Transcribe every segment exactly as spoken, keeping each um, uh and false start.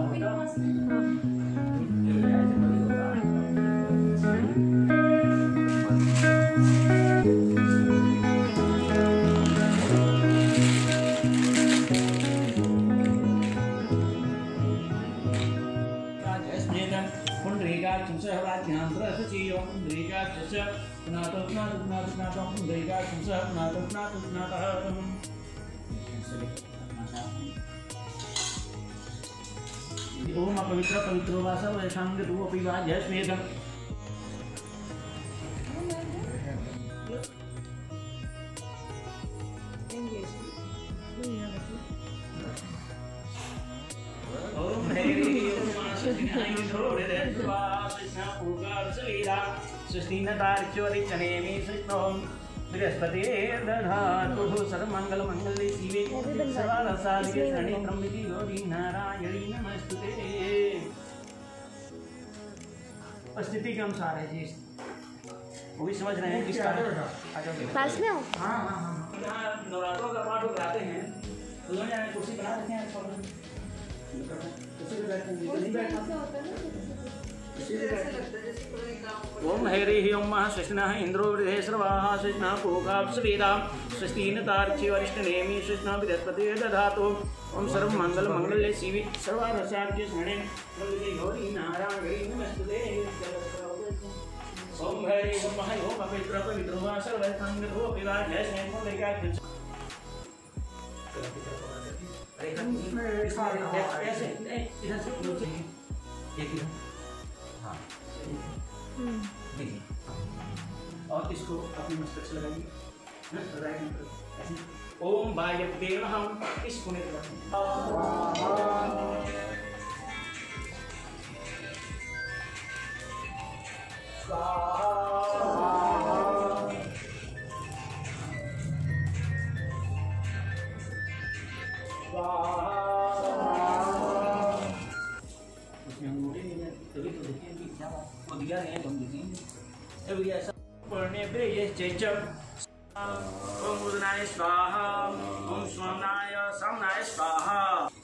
ओम पवित्र पवित्रो वा सर्वेषां रूपी वा जयस्मेदम् ओम हरि ओम बृहस्पति दधातु सर्वमंगल मंगले शिवे सर्वासादिके शरणे त्र्यंबके गौरी नारायणी नमस्तुते। स्थिति के अनुसार है जी, वो भी समझ रहे हैं किसका पास में हो। हाँ हाँ हाँ नवरात्रों का पाठ कराते हैं तो कुर्सी बना रखे हैं, कुर्सी पे बैठते हैं, नहीं बैठना। ओम हरि ओम महाकृष्णः इंद्रो वृधे सर्वाः कृष्णः पूगाप्सवेदा स्वस्तिन तार्क्ष्य वरिष्ठनेमि कृष्णः बृहस्पति दधातु। ओम सर्वमंगल मंगले शिवे सर्वासादिके शरणे त्र्यंबके गौरी नारायणी नमस्तुते। ओम हरि ओम महा ओम पवित्र पवित्रो वा सर्वेषां रूपी वा जयस्मेदम् और इसको अपनी मस्तक से लगाइए। ओम वायव्ये नमः, इस कोने पे रखें। उसमें अंगूठे नहीं है तभी तो देखिए कि क्या बात वो दिया नहीं है, हम देखेंगे तभी ऐसा पढ़ने पे ये चेचम ओम उदनाय स्वाहा ओम स्वामनाय सामनाय स्वाहा।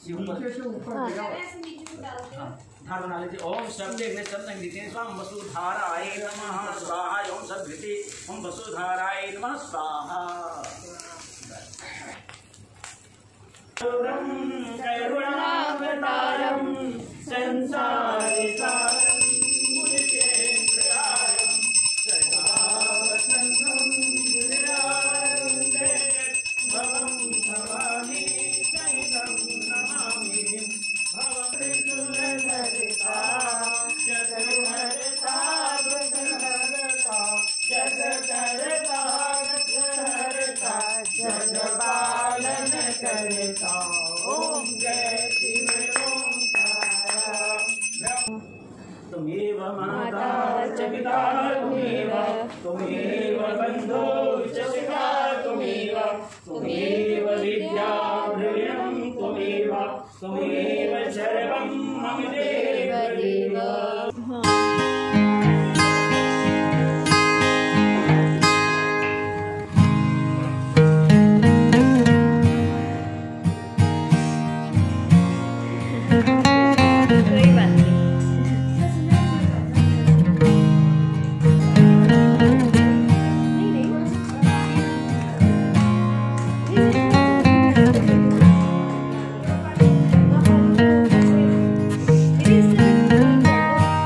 धार बना लेते। ओम शब्द एक शब्द लिखते हैं स्वाम वसुधाराय नमः स्वाहा। ओम शब्द लिखते ओम वसुधाराय नमः स्वाहा। करुणावतारम संसारि सारम मुनिकेन्द्रायम सदा वसंतम हृदयारविन्दे भवं भवानी सहितं नमामि। भवत्रिकुलधरिता जगहरता जगहरता जगकर्ता जगहरता जगपालन करता। ओम जय शिव ओंकार। तुमेव माता च पिता तुमेव तुमेव बन्धो च सखा तुमेव तुमेव विद्या द्रविणं तुमेव तुमेव सर्वं मम देव देव। It is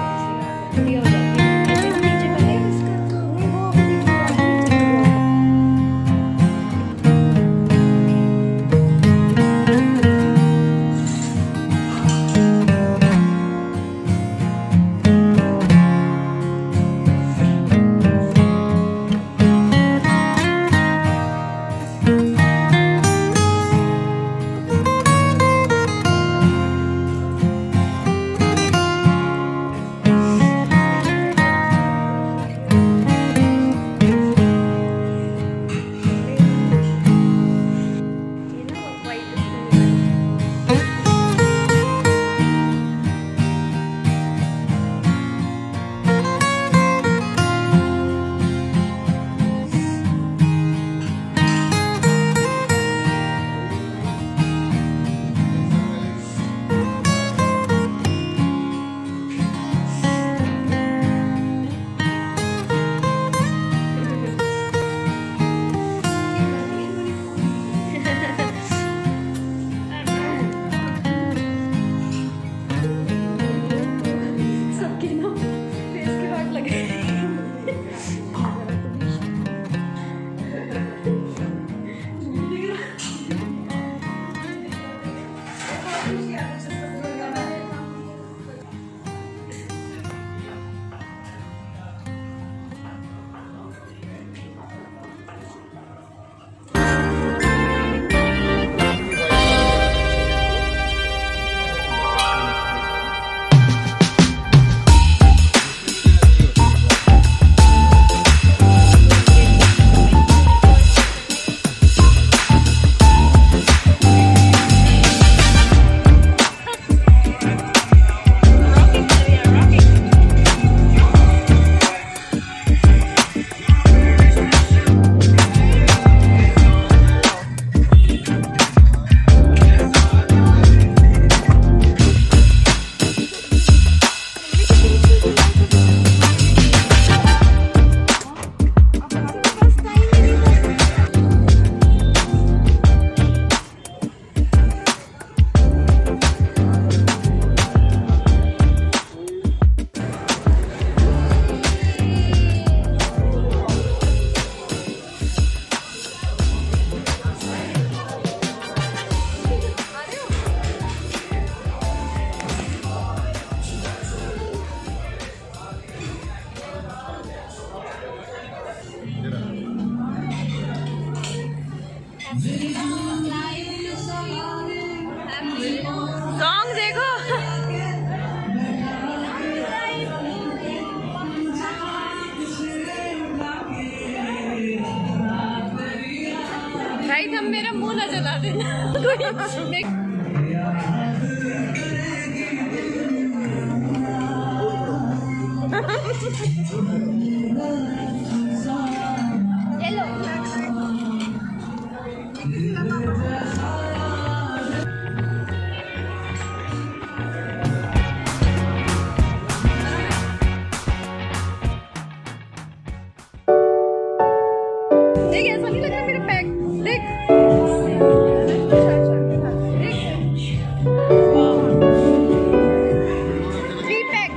गाना चला देना कोई। देख ऐसा नहीं लग रहा मेरा पैक, देख थ्री पैक।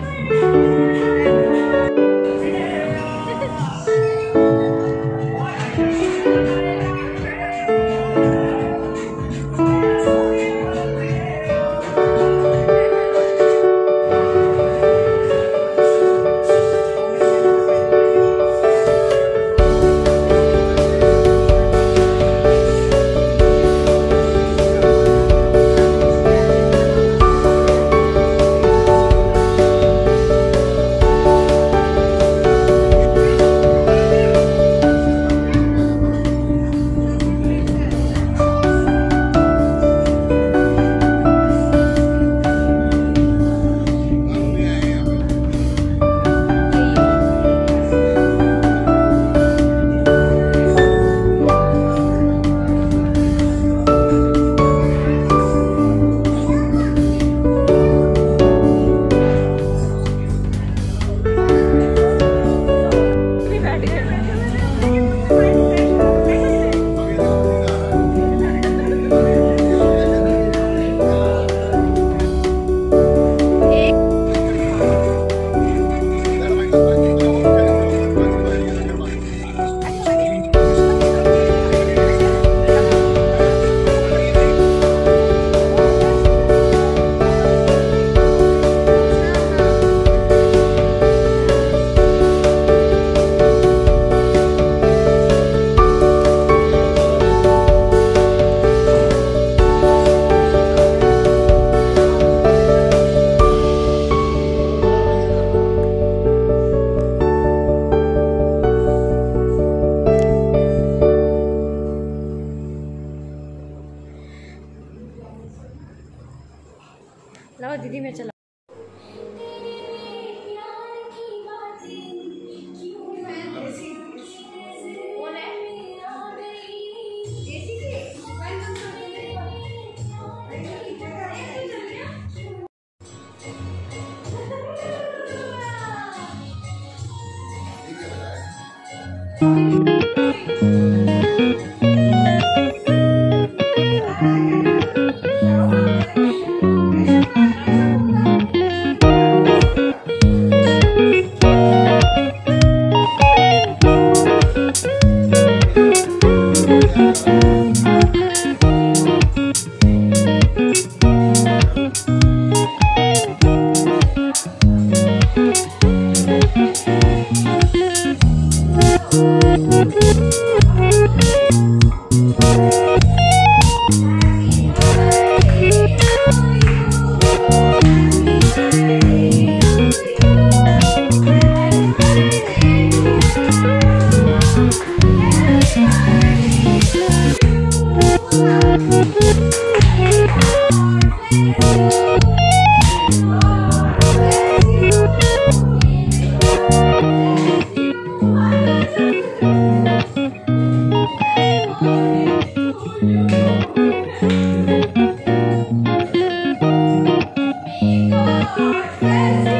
लाओ दीदी मैं चला। Yes.